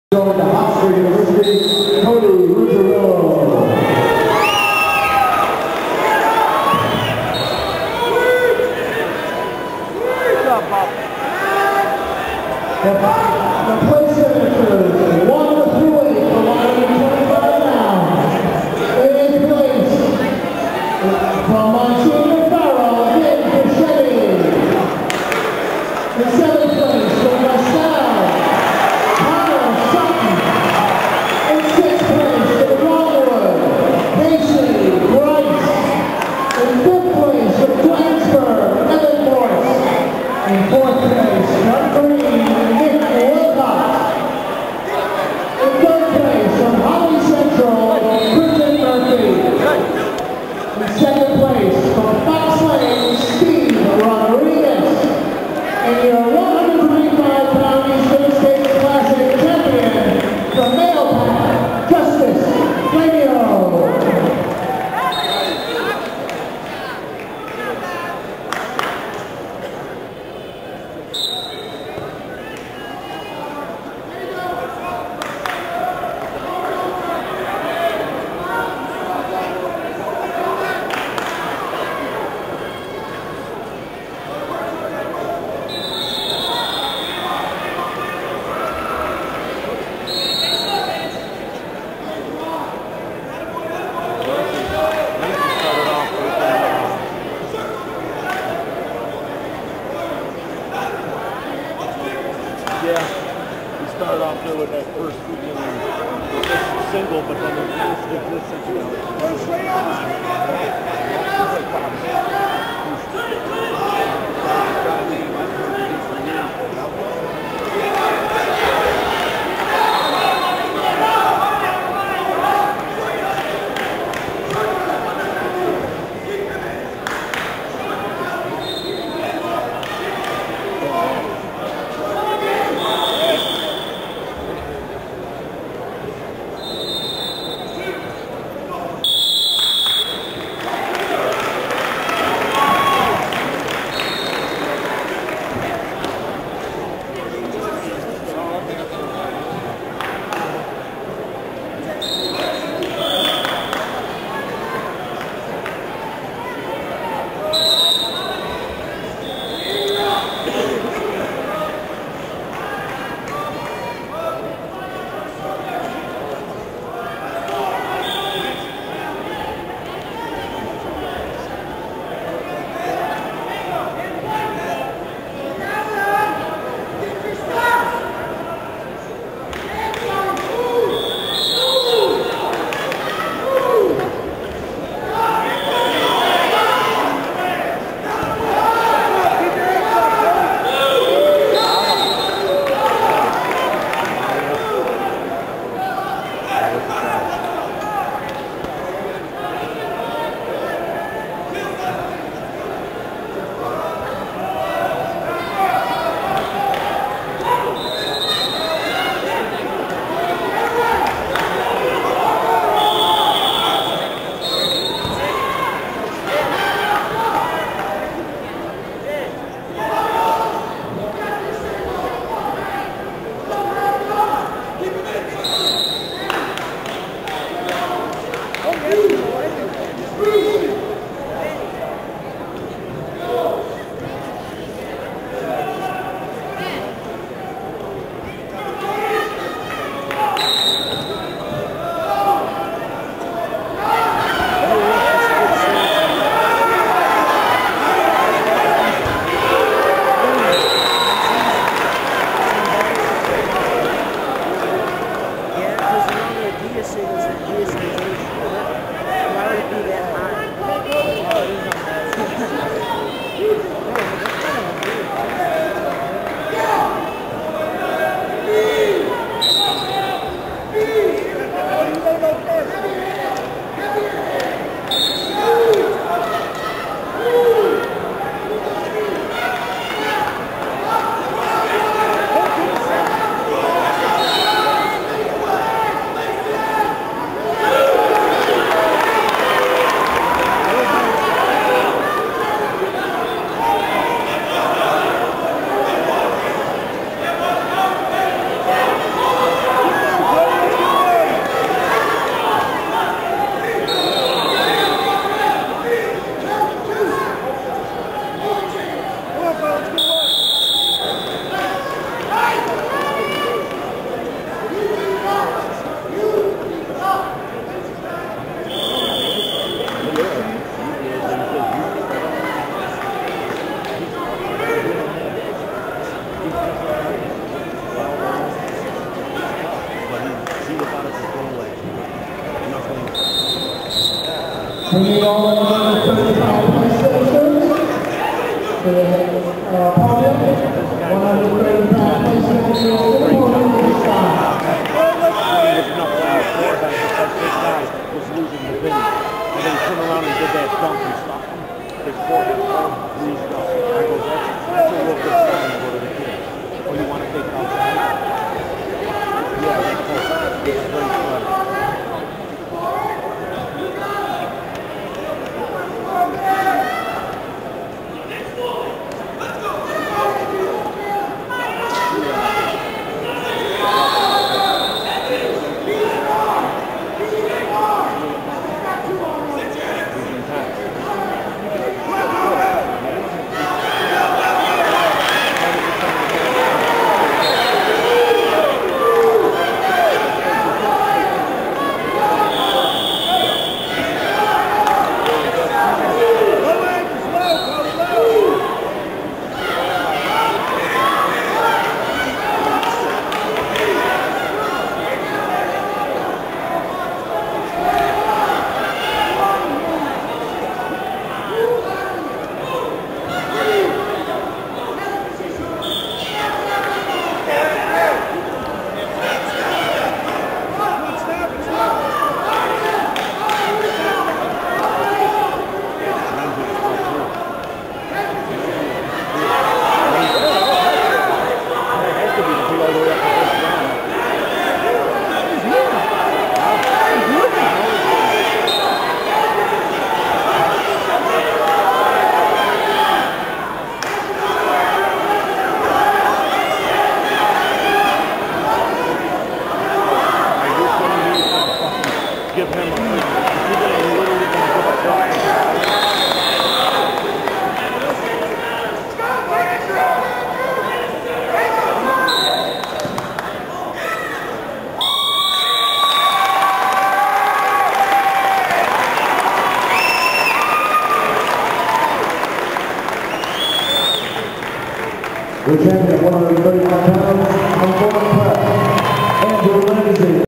Going to Hofstra University, Cody Ruggirello. The place finishers, 1 through 8 for 125 pounds. In 8th place, from Monsignor Farrell, Nick Pichetti. In 7th place, from LaSalle, in 4th place, Mark Green and Nick Wilcox. In 3rd place, from Holly Central, Kristen Murphy. In 2nd place, from Fox Lane, Steve Rodriguez. And your 125-pound Eastern State Classic champion, the male pack, Justice Flavio. Yeah, we started off there with that first single, but then this Bringing all the 135 place finishers to the podium. 135 place finishers to the podium this time. This guy was losing the bin. And then he turned around and did that dunk and stopped him. His forehead all greased up. I go, that's a real good sign to go to the kid. Oh, you want to take it outside? Yeah, that's close. It's very clever. The champion, 135 pounds, from Fordham Prep.